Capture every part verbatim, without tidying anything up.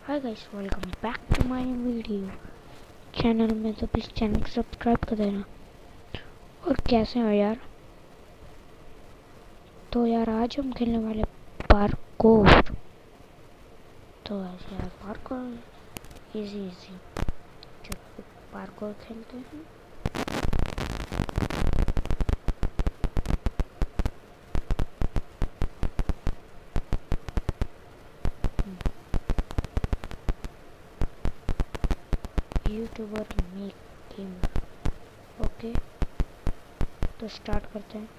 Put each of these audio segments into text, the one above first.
Hi guys, welcome back to my video channel में। तो please channel को subscribe कर देना। और कैसे हो यार? तो यार आज हम खेलने वाले पार्कोर। तो ऐसे यार पार्कोर इजी इजी चलो पार्कोर खेलते हैं। YouTuber make gamer. ओके तो स्टार्ट करते हैं।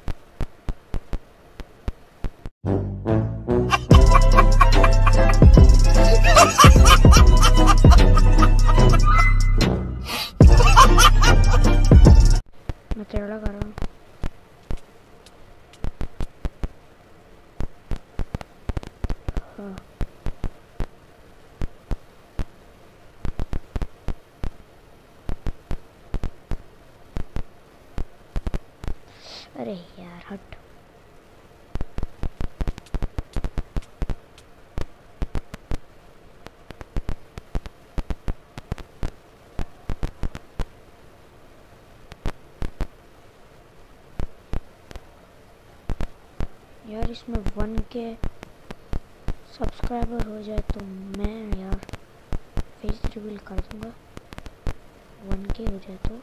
मैं टेढ़ा कर रहा हूँ। हाँ। अरे यार हट। यार इसमें वन के सब्सक्राइबर हो जाए तो मैं यार फेस रिवील कर दूंगा। वन के हो जाए तो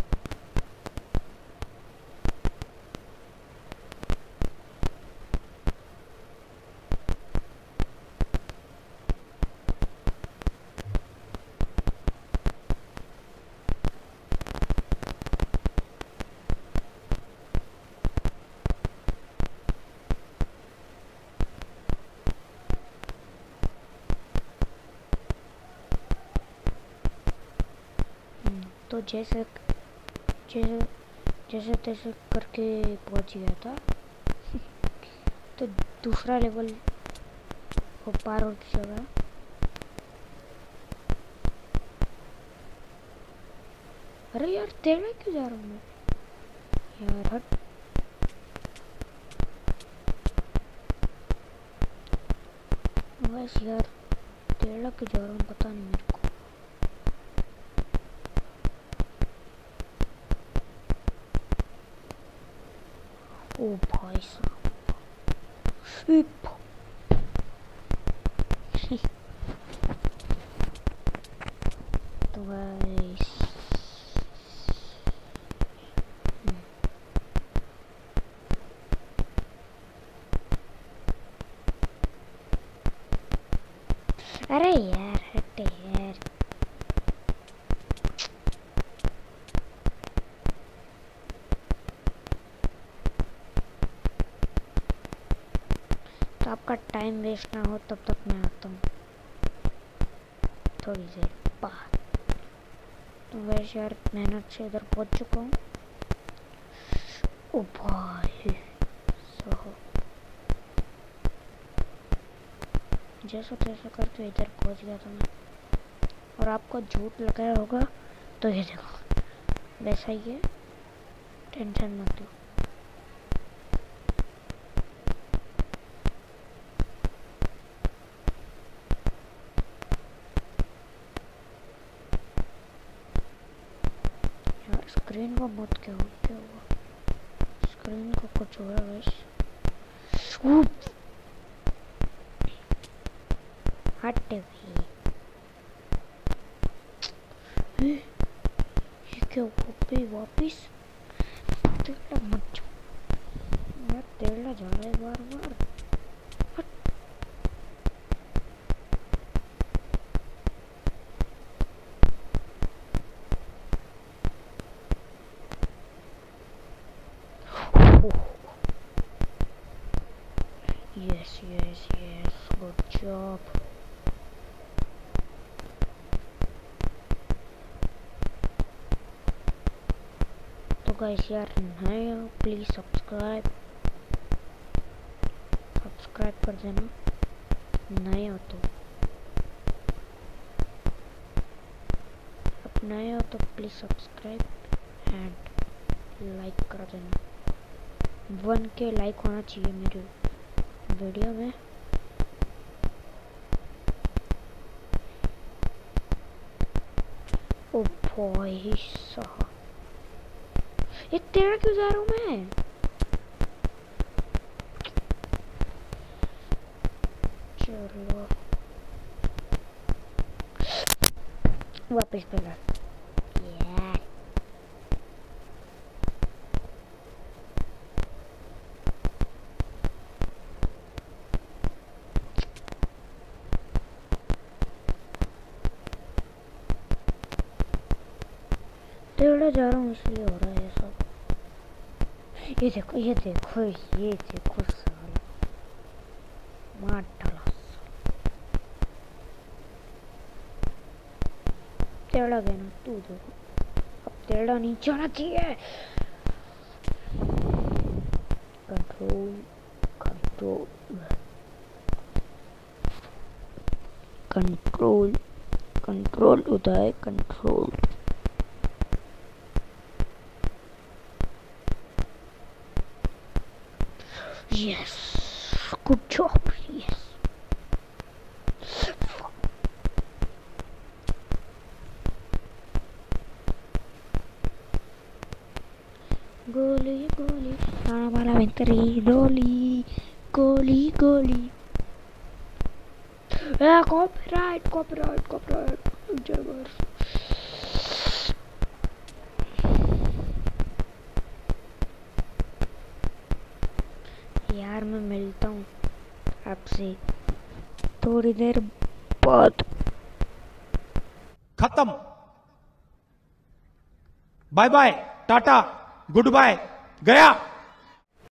तो जैसे जैसे जैसे तैसे करके पहुंच गया था। तो दूसरा लेवल वो पार हो जाएगा। अरे यार तेरे क्यों जा रहा हूँ मैं यार हट। बस यार तेरा क्यों जा रहा हूँ पता नहीं मेरे को। ओ भाई साहब तो गाइस अरे यार हटे यार। तो आपका टाइम वेस्ट ना हो तब तक मैं आता हूँ थोड़ी देर बाद। तो वैसे यार मेहनत से इधर पहुँच चुका हूँ। ओ भाई सो जैसा तैसा करके इधर पहुँच गया था मैं। और आपको झूठ लगाया होगा तो ये देखो वैसा ही है, टेंशन मत लो। यार स्क्रीन को मत क्या हो क्या हुआ? स्क्रीन को कुछ हो रहा है बस। हटे भी ये क्या हुआ वापिस? तेरा मत यार तेरा जा रहा है बार बार। Yes, yes, yes, good job. तो गाइस यार नए हो प्लीज सब्सक्राइब सब्सक्राइब कर देना नए हो तो। अब नए हो तो प्लीज सब्सक्राइब एंड लाइक कर देना। वन के लाइक होना चाहिए मेरे वीडियो में। ओ भाई साहब, ये तेरा क्यों जा रहा हूँ मैं? चलो वापस पहला। यार टेढ़ा जा रहा हूँ इसलिए हो रहा है ये सब। ये देखो ये देखो ये देखो साला मार डाला। टेढ़ा गया ना तू, देखो अब टेढ़ा नहीं जाना चाहिए। Control control control control Uday control. Yes, good job. Yes. Goli, goli, nama la menteri, goli, goli, goli. Ah, copyright, copyright, copyright. Jabar. यार मैं मिलता हूँ आपसे थोड़ी देर बाद। खत्म। Bye bye, tata, goodbye, गया।